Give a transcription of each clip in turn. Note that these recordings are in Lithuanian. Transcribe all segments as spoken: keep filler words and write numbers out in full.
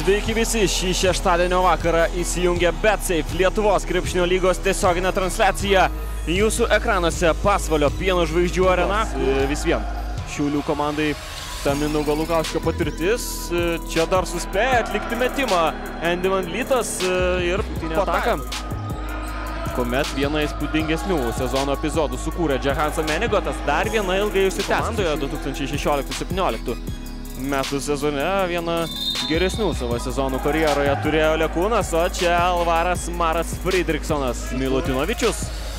Sveiki visi, šį šeštadienio vakarą įsijungia BetSafe Lietuvos krepšinio lygos tiesioginė transliacija. Jūsų ekranuose Pasvalio pieno žvaigždžių arena. Vis vien Šiaulių komandai ta Mindaugo Lukauskio patirtis. Čia dar suspėja atlikti metimą Andy Van Vlytas ir ataką. Kuomet vieną įspūdingesnių sezono epizodų sukūrė Džehansą Menigotas, dar viena ilgai užsitęstoje du tūkstančiai šešioliktų septynioliktų metų sezone. Vieną geresnių savo sezonų karjeroje turėjo Lekūnas, o čia Alvaras Maras Friedrichsonas. Milutinovičius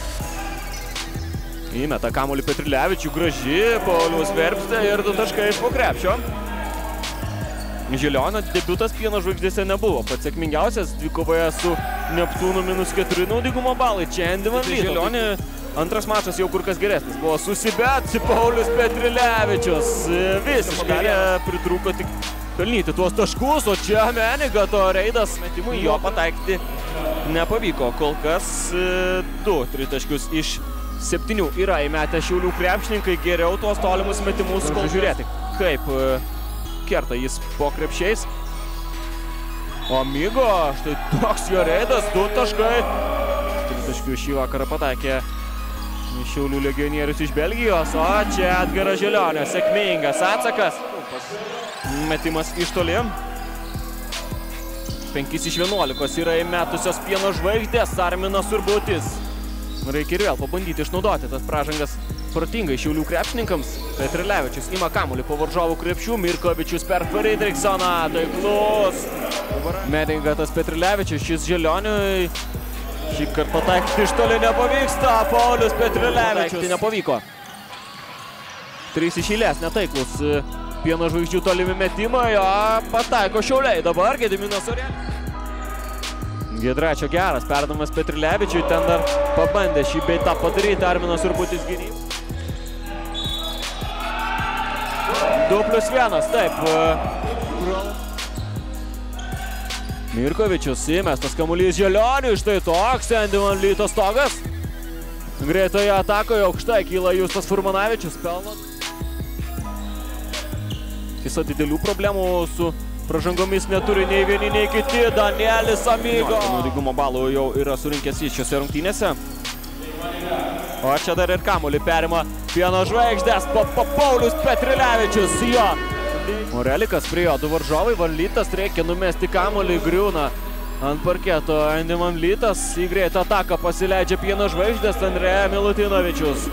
įmeta kamuolį Petrilevičių, graži, Paulius Verbstė ir du taškai iš po krepšio. Žilionio debiutas pieno žvaigždėse nebuvo pats sėkmingiausias, dvikovoje su Neptūnu minus keturi naudingumo balai. Čia Andy Van Vlytas. Žilionį antras mačas jau kur kas geresnis buvo. Susibetsi Paulius Petrilevičius. Visiškai pritrūko tik pelnyti tuos taškus, o čia Menigato reidas metimui jo pataikyti nepavyko. Kol kas du tritaškius iš septynių yra įmetę Šiaulių krepšininkai. Geriau tuos tolimus metimus kol žiūrėti, kaip kerta jis po krepšiais. O Mygo, štai toks jo reidas, du taškai. Tritaškių šį vakarą pataikė Šiaulių legionierius iš Belgijos, o čia Edgaras Žilionio, sėkmingas atsakas. Metimas iš toli. penkis iš vienuolikos yra įmetusios pieno žvaigždės. Arminas Urbutis. Reikia ir vėl pabandyti išnaudoti tas pražangas protingai Šiaulių krepšininkams. Petrilevičius ima kamuolį po varžovų krepšių. Mirkovičius per Friedrichsoną. Taiklus. Menigatas Petrilevičius, šis Žilioniui. Šį kartą pataikyti iš toli nepavyksta. Paulius Petrilevičius nepavyko. Trys iš eilės netaiklus pieno žvaigždžių tolimi metimai. O pataiko Šiauliai. Dabar Gediminas Orelis. Giedraičio geras perdavimas Petrilevičiui. Ten dar pabandė šį bei tą padaryti Arminas Urbutis gynybos. du plius vienas, taip. Mirkovičius įmestas kamuolys Žilioniui. Štai toks Andy Van Vlyto stogas. Greitoje atakoje aukštai kyla Justas Furmanavičius. Pelno. Tiesa, didelių problemų su pražangomis neturi nei vieni, nei kiti. Danielis Amigo. Naudingumo balų jau yra surinkęs iš šiose rungtynėse. O čia dar ir kamuolį perima pieno žvaigždės. Pa, pa, Paulius Petrilevičius. Jo. Morelikas prie jo du varžovai. Van Vlytas reikia numesti kamuolį. Griūna ant parketo Andy Van Vlytas. Į greitą ataką pasileidžia pieno žvaigždės. Andrėja Milutinovičius.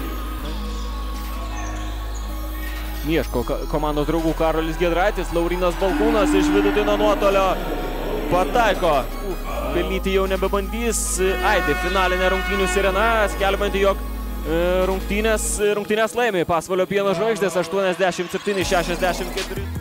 Ieško komandos draugų Karolis Giedraitis. Laurinas Balkūnas iš vidutinio nuotolio pataiko. Pelnyti jau nebebandys. Aidi finalinė rungtynių sirena, skelbianti, jog rungtynės, rungtynės laimi Pasvalio pieno žvaigždės aštuoniasdešimt septyni šešiasdešimt keturi.